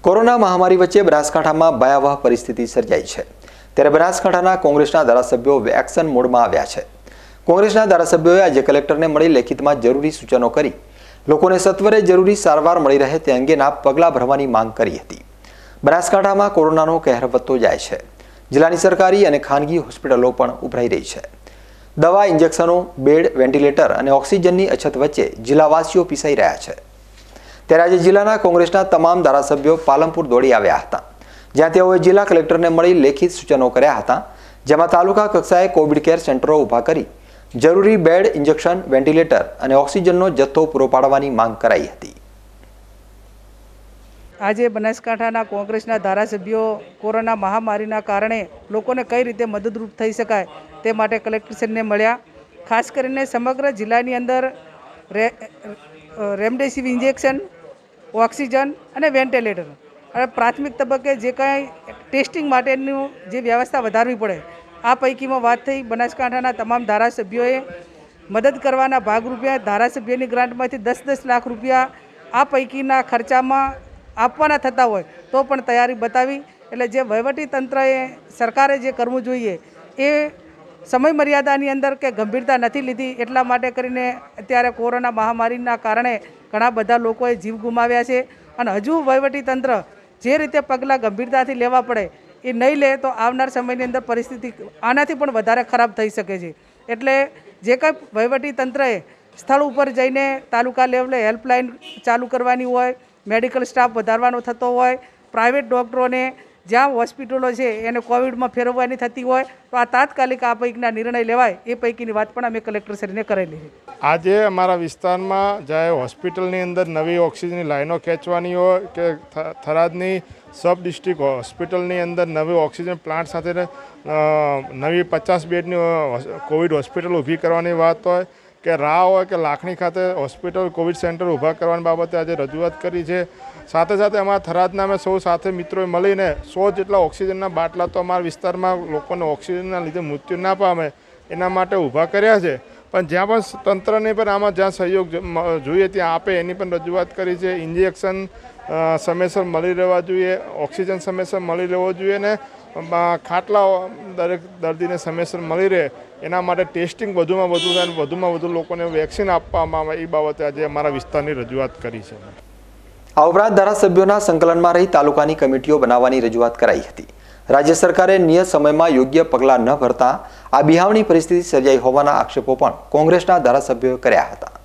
Corona મહામારી વચ્ચે બનાસકાંઠામાં ભયાવહ પરિસ્થિતિ સર્જાઈ છે। ત્યારે બનાસકાંઠાના કોંગ્રેસના ધારાસભ્યો એક્શન મોડમાં આવ્યા છે। કોંગ્રેસના ધારાસભ્યોએ આજે કલેક્ટરને મળી લેખિતમાં જરૂરી સૂચનો કરી લોકોને સત્વરે જરૂરી સારવાર મળી રહે તે અંગેના પગલાં ભરવાની માંગ કરી હતી। બનાસકાંઠામાં કોરોનાનો કહેર વધતો જાય છે। જિલ્લાની સરકારી અને ખાનગી હોસ્પિટલો પણ ઉભરાઈ રહી છે। દવા, ઇન્જેક્શનો, બેડ, વેન્ટિલેટર અને ઓક્સિજનની અછત વચ્ચે જિલ્લાવાસીઓ પીસાઈ રહ્યા છે। ત્યારે આજે જિલ્લાના કોંગ્રેસના તમામ ધારાસભ્યો પાલનપુર દોડી આવ્યા હતા, જ્યાં તેઓએ જિલ્લા કલેક્ટરને મળી લેખિત સૂચનો કર્યા હતા, જેમાં તાલુકા કક્ષાએ કોવિડ કેર સેન્ટરો ઊભા કરી જરૂરી બેડ, ઇન્જેક્શન, વેન્ટિલેટર અને ઓક્સિજનનો જથ્થો પૂરો પાડવાની માંગ કરાઈ હતી। આજે બનાસકાંઠાના કોંગ્રેસના ધારાસભ્યો કોરોના મહામારીના કારણે લોકોને કઈ રીતે મદદરૂપ થઈ શકાય તે માટે કલેક્ટરશ્રીને મળ્યા। ખાસ કરીને સમગ્ર જિલ્લાની અંદર રેમડેસિવિર ઇન્જેક્શન, ઓક્સિજન અને વેન્ટિલેટર અને પ્રાથમિક તબક્કે જે કાંઈ ટેસ્ટિંગ માટેનું જે વ્યવસ્થા વધારવી પડે, આ પૈકીમાં વાત થઈ। બનાસકાંઠાના તમામ ધારાસભ્યોએ મદદ કરવાના ભાગરૂપે ધારાસભ્યની ગ્રાન્ટમાંથી 10-10 લાખ રૂપિયા આ પૈકીના ખર્ચામાં આપવાના થતા હોય તો પણ તૈયારી બતાવી। એટલે જે વહીવટી તંત્રએ, સરકારે જે કરવું જોઈએ એ સમય મર્યાદાની અંદર કે ગંભીરતા નથી લીધી। એટલા માટે કરીને અત્યારે કોરોના મહામારીના કારણે ઘણા બધા લોકોએ જીવ ગુમાવ્યા છે અને હજુ વહીવટી તંત્ર જે રીતે પગલાં ગંભીરતાથી લેવા પડે એ નહીં લે તો આવનાર સમયની અંદર પરિસ્થિતિ આનાથી પણ વધારે ખરાબ થઈ શકે છે। એટલે જે કંઈ વહીવટી તંત્રએ સ્થળ ઉપર જઈને તાલુકા લેવલે હેલ્પલાઇન ચાલુ કરવાની હોય, મેડિકલ સ્ટાફ વધારવાનો થતો હોય, પ્રાઇવેટ ડૉક્ટરોને જ્યાં હોસ્પિટલો છે એને કોવિડમાં ફેરવવાની થતી હોય તો આ તાત્કાલિક આ પૈકીના નિર્ણય લેવાય એ પૈકીની વાત પણ અમે કલેક્ટરશ્રીને કરેલી છે। આજે અમારા વિસ્તારમાં જ્યારે હોસ્પિટલની અંદર નવી ઓક્સિજનની લાઈનો ખેંચવાની હોય કે થરાદની સબ ડિસ્ટ્રિક્ટ હોસ્પિટલની અંદર નવી ઓક્સિજન પ્લાન્ટ સાથે નવી 50 બેડની કોવિડ હોસ્પિટલ ઊભી કરવાની વાત હોય કે રાહ હોય કે લાખણી ખાતે હોસ્પિટલ કોવિડ સેન્ટર ઊભા કરવાની બાબતે આજે રજૂઆત કરી છે। સાથે સાથે અમારા થરાદના અમે સૌ સાથે મિત્રોએ મળીને 100 જેટલા ઓક્સિજનના બાટલા તો અમારા વિસ્તારમાં લોકોને ઓક્સિજનના લીધે મૃત્યુ ના પામે એના માટે ઊભા કર્યા છે। પણ જ્યાં પણ તંત્રને પણ આમાં જ્યાં સહયોગ જોઈએ ત્યાં આપે એની પણ રજૂઆત કરી છે। ઇન્જેક્શન સમયસર મળી રહેવા જોઈએ, ઓક્સિજન સમયસર મળી રહેવો જોઈએ ને ખાટલા દરેક દર્દીને સમયસર મળી રહે એના માટે ટેસ્ટિંગ વધુમાં વધુ થાય અને વધુમાં વધુ લોકોને વેક્સિન આપવામાં આવે એ બાબતે આજે અમારા વિસ્તારની રજૂઆત કરી છે। આ ઉપરાંત ધારાસભ્યોના સંકલનમાં રહી તાલુકાની કમિટીઓ બનાવવાની રજૂઆત કરાઈ હતી। રાજ્ય સરકારે નિયત સમયમાં યોગ્ય પગલાં ન ભરતા આ બિહામણી પરિસ્થિતિ સર્જાઈ હોવાના આક્ષેપો પણ કોંગ્રેસના ધારાસભ્યોએ કર્યા હતા।